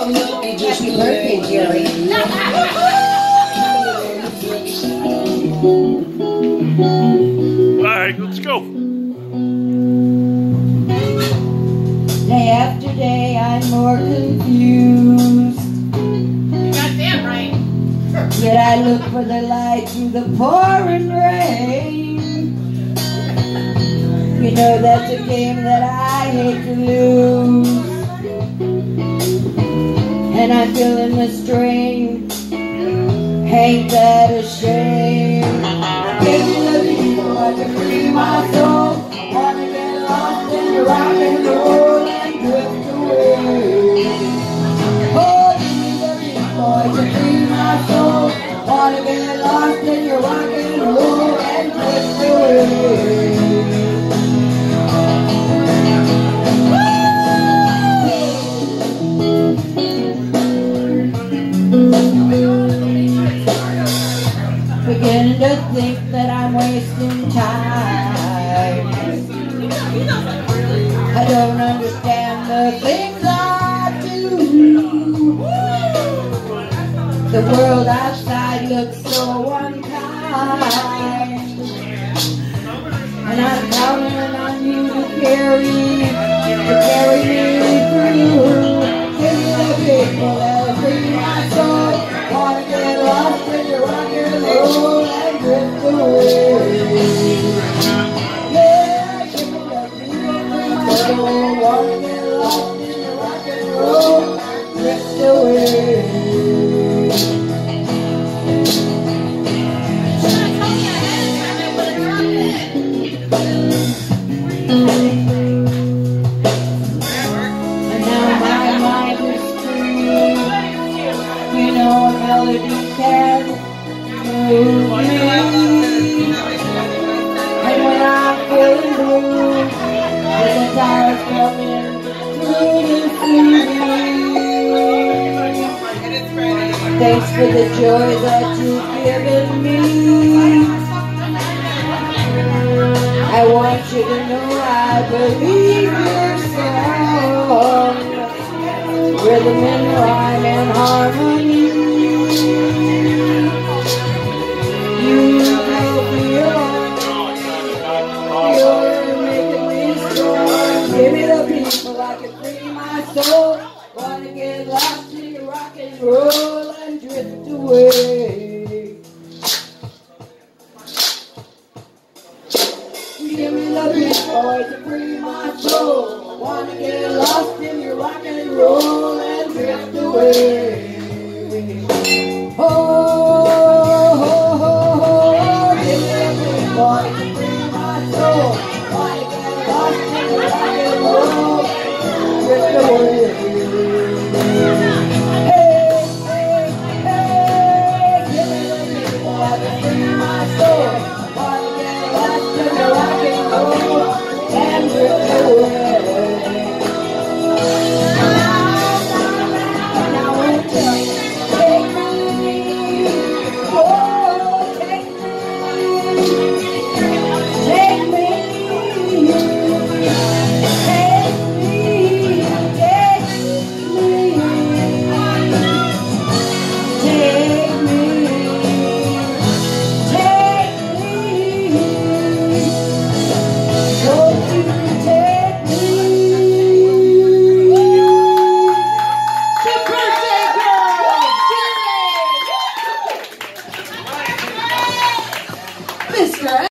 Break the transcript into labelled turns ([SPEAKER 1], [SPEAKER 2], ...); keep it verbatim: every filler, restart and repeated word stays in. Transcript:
[SPEAKER 1] Happy birthday, Gerry.
[SPEAKER 2] Alright, let's go.
[SPEAKER 1] Day after day, I'm more confused.
[SPEAKER 3] You got that right.
[SPEAKER 1] Yet I look for the light through the pouring rain. You know that's a game that I hate to lose. And I'm feeling the strain. Ain't that a shame? Give me the people I can free my soul. Wanna get lost in the rock and roll and drift away. Oh, give me the people I can free my soul. Wanna get lost in your rock and roll and drift away. Beginning to think that I'm wasting time. I don't understand the things I do. The world outside looks so unkind, and I'm counting on you to carry, to carry me through. Give me the people that'll free my soul. Wanna get lost in your rock and roll and drift away. Yeah, give me the people free my soul. Wanna get lost in your rock and roll and drift away. And now my mind is free. You know a melody can move me. And when I'm feeling blue, the guitar's coming through to see me. Thanks for the joy that you've given me. I want you to know I believe your song. Rhythm and rhyme and harmony. You know beyond. You're making me strong. Give me the people I can free my soul. Wanna get lost in your rock and roll and drift away. Give me the people to free my soul. Wanna get lost in your rock and roll and drift away. Oh, oh, oh, oh, give me the people to free my soul. Wanna get lost in your rock and roll and drift away. Hey, hey, hey, give me the people to free my soul. Wanna get lost in your rock and roll and drift away. Mister